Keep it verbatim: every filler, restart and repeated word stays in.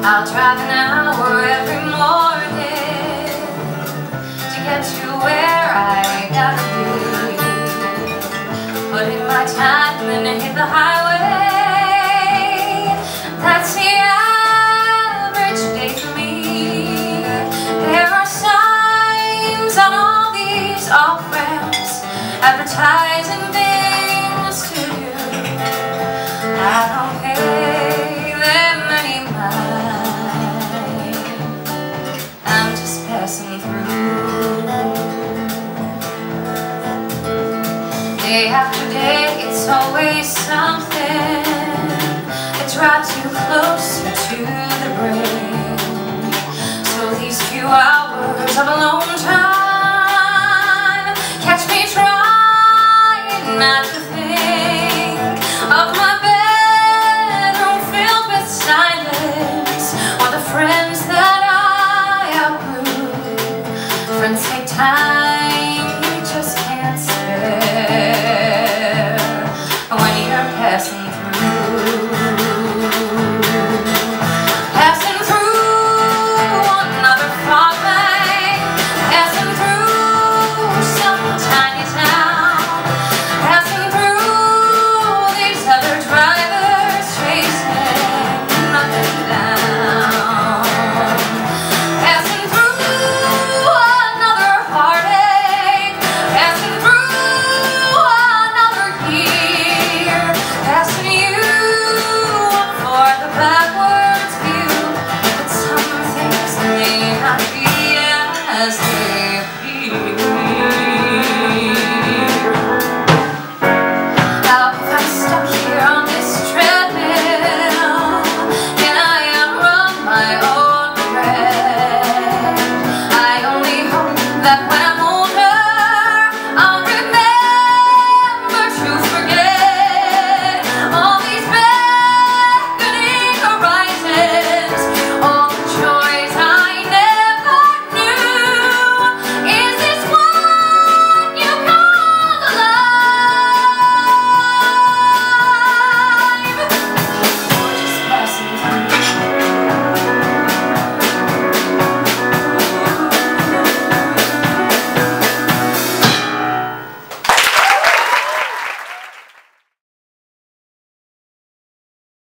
I'll drive an hour every morning to get to where I gotta be. Put in my time and then hit the highway. That's the average day for me. There are signs on all these off-ramps advertising things to do. I don't pay them any mind. I'm just passing through. Day after day, it's always something that drives you closer to the brain. So these few hours of alone time catch me trying not to